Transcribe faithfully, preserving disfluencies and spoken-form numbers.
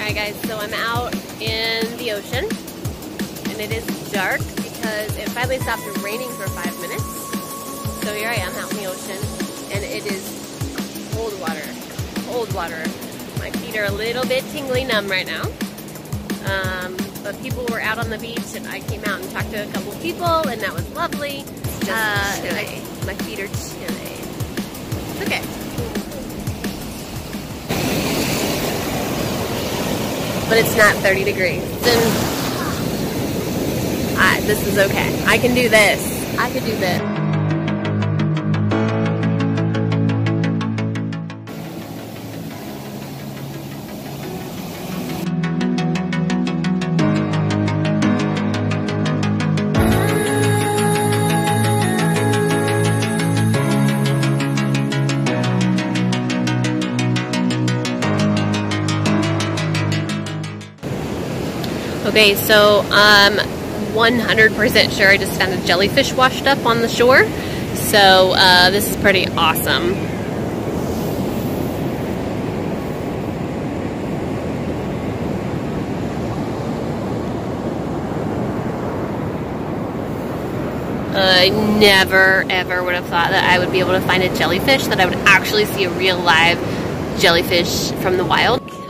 Alright guys, so I'm out in the ocean and it is dark because it finally stopped raining for five minutes. So here I am out in the ocean and it is cold water, cold water. My feet are a little bit tingly numb right now. Um, but people were out on the beach and I came out and talked to a couple of people and that was lovely. It's just uh, chilly. My, my feet are chilly. It's okay. But it's not thirty degrees. Then I, this is okay. I can do this. I can do this. Okay, so I'm one hundred percent sure I just found a jellyfish washed up on the shore. So uh, this is pretty awesome. I never ever would have thought that I would be able to find a jellyfish, that I would actually see a real live jellyfish from the wild.